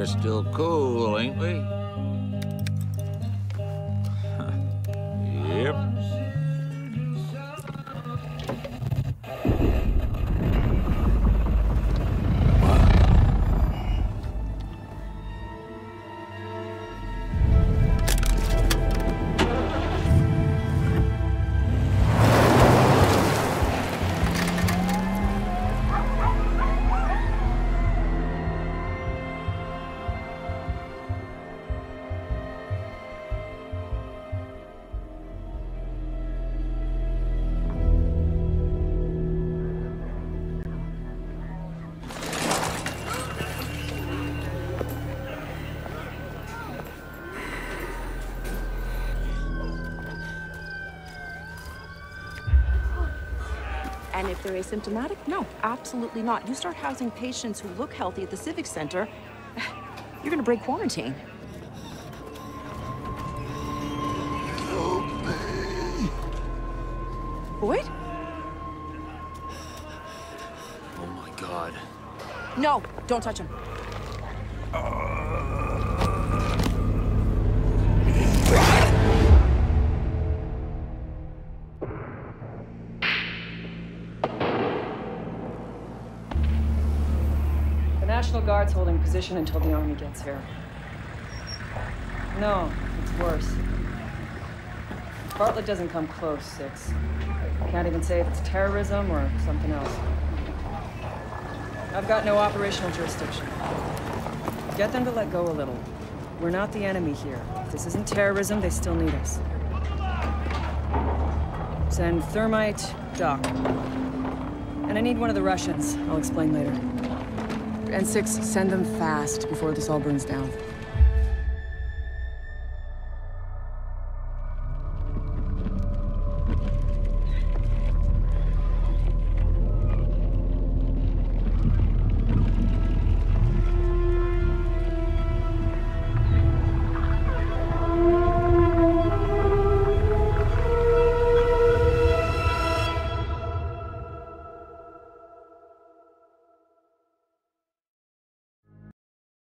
we're still cool, ain't we? Yep. And if they're asymptomatic, no, absolutely not. You start housing patients who look healthy at the Civic Center, you're gonna break quarantine. Help me. Boyd? Oh my God. No, don't touch him. National Guard's holding position until the army gets here. No, it's worse. Bartlett doesn't come close, Six. Can't even say if it's terrorism or something else. I've got no operational jurisdiction. Get them to let go a little. We're not the enemy here. If this isn't terrorism, they still need us. Send Thermite, Doc. And I need one of the Russians. I'll explain later. And Six, send them fast before this all burns down.